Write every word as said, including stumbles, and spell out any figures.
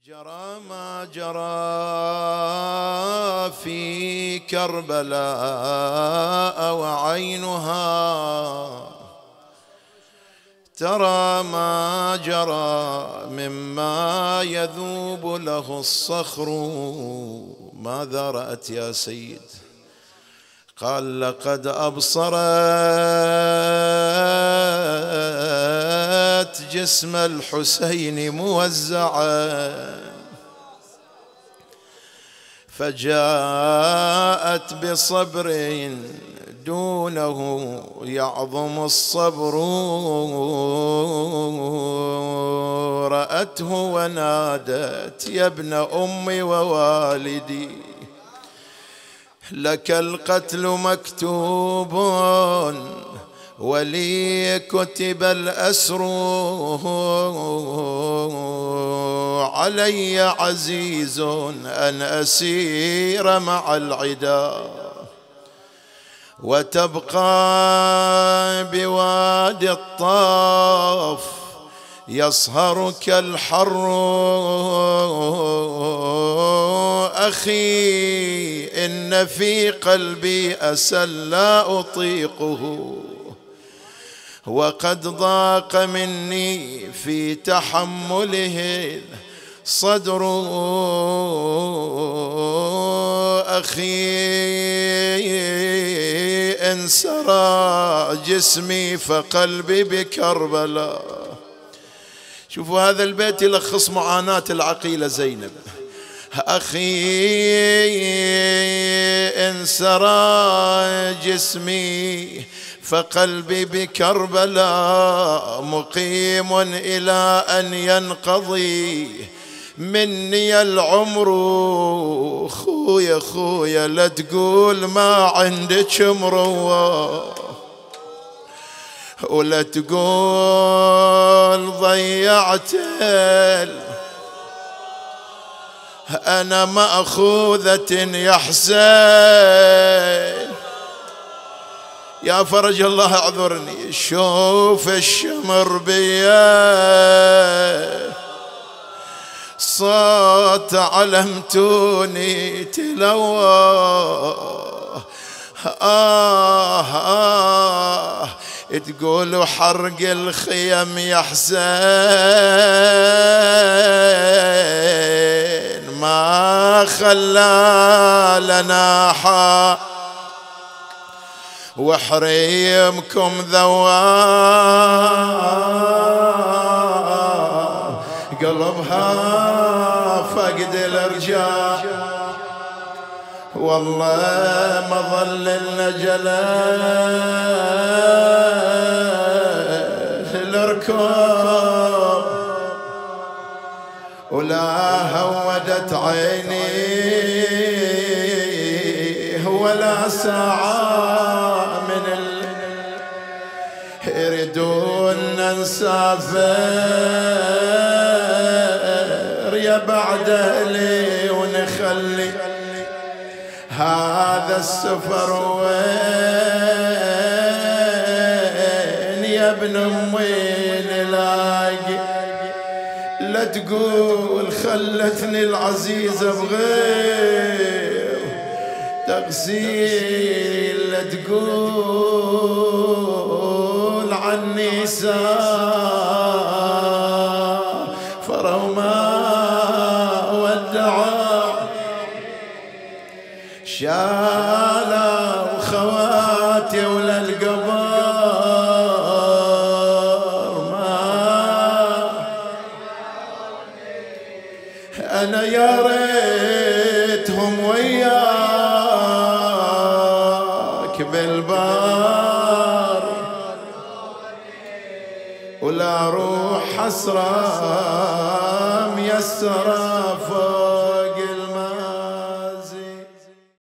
جرى ما جرى في كربلاء وعينها ترى ما جرى مما يذوب له الصخر. ماذا رأت يا سيد؟ قال لقد أبصرت جسم الحسين موزعا فجاءت بصبر دونه يعظم الصبر. رأته ونادت يا ابن أمي ووالدي لك القتل مكتوب ولي كتب الأسر علي عزيز أن أسير مع العدا وتبقى بوادي الطاف يصهرك الحر. أخي إن في قلبي أسى لا أطيقه وقد ضاق مني في تحمله صدر. أخي إن سرى جسمي فقلبي بكربلاء. شوفوا هذا البيت يلخص معاناة العقيلة زينب. أخي إن سرى جسمي فقلبي بكربلاء مقيم إلى أن ينقضي مني العمر. خويا خويا لا تقول ما عندك مروة ولا تقول ضيعت أنا مأخوذة يا حسين. يا فرج الله اعذرني. شوف الشمر بيا صوت علمتوني تلوى. آه آه تقولوا حرق الخيم يا حسين ما خلى لنا حا وحريمكم ذواه قلبها فقد الارجاء. والله ما ظل لنا جلال الركوب ولا هودت عيني ولا ساعة من ال... يريدون نسافر يا بعد أهلي ونخلي هذا السفر وين يا ابن أمي نلاقي. لا تقول خلتني العزيزة بغير تغسيل. لا تقول عني سافر وما ودعا شالا وخواتي ولا القبر ما أنا يا ريتهم وياك بالبار ولا روح حسرة ميسرة